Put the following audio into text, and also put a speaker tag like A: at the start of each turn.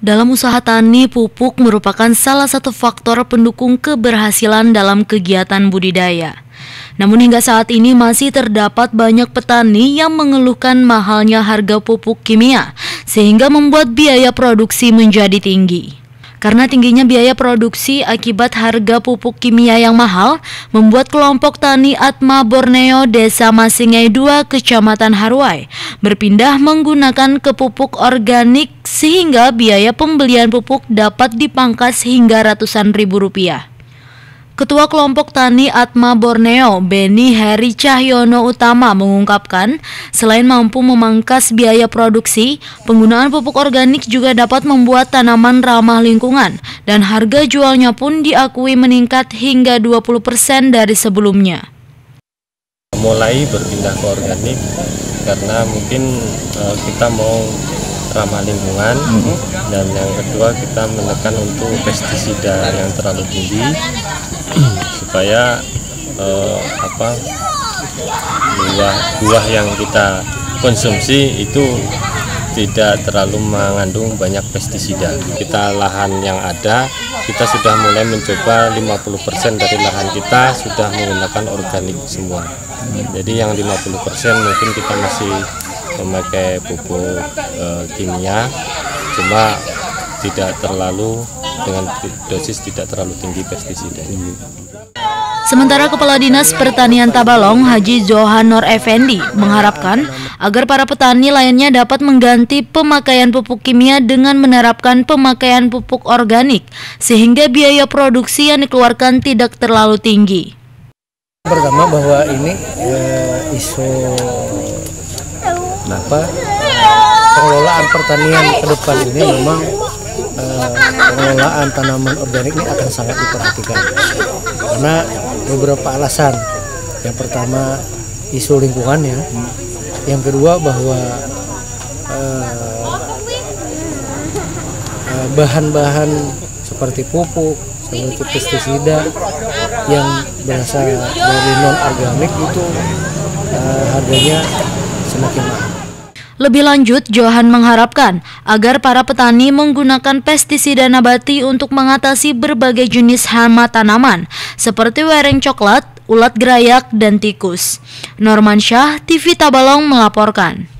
A: Dalam usaha tani, pupuk merupakan salah satu faktor pendukung keberhasilan dalam kegiatan budidaya. Namun hingga saat ini masih terdapat banyak petani yang mengeluhkan mahalnya harga pupuk kimia, sehingga membuat biaya produksi menjadi tinggi. Karena tingginya biaya produksi akibat harga pupuk kimia yang mahal, membuat kelompok tani Atma Borneo Desa Masingai 2 Kecamatan Haruai berpindah menggunakan ke pupuk organik sehingga biaya pembelian pupuk dapat dipangkas hingga ratusan ribu rupiah. Ketua kelompok tani Atma Borneo, Beni Heri Cahyono Utama mengungkapkan, selain mampu memangkas biaya produksi, penggunaan pupuk organik juga dapat membuat tanaman ramah lingkungan dan harga jualnya pun diakui meningkat hingga 20% dari sebelumnya.
B: Mulai berpindah ke organik karena mungkin kita mau ramah lingkungan, dan yang kedua kita menekan untuk pestisida yang terlalu tinggi supaya buah yang kita konsumsi itu tidak terlalu mengandung banyak pestisida. Kita lahan yang ada, kita sudah mulai mencoba 50% dari lahan kita sudah menggunakan organik semua. Jadi yang 50% mungkin kita masih memakai pupuk kimia, cuma tidak terlalu dengan dosis tidak terlalu tinggi pestisida.
A: Sementara Kepala Dinas Pertanian Tabalong, Haji Zohan Nur Effendi, mengharapkan agar para petani lainnya dapat mengganti pemakaian pupuk kimia dengan menerapkan pemakaian pupuk organik, sehingga biaya produksi yang dikeluarkan tidak terlalu tinggi.
C: Pertama bahwa ini isu pengelolaan pertanian ke depan ini memang pengelolaan tanaman organik ini akan sangat diperhatikan karena beberapa alasan. Yang pertama isu lingkungannya, yang kedua bahwa bahan-bahan seperti pupuk, seperti pestisida yang berasal dari non organik itu harganya semakin mahal.
A: Lebih lanjut, Johan mengharapkan agar para petani menggunakan pestisida nabati untuk mengatasi berbagai jenis hama tanaman seperti wereng coklat, ulat gerayak, dan tikus. Norman Syah, TV Tabalong melaporkan.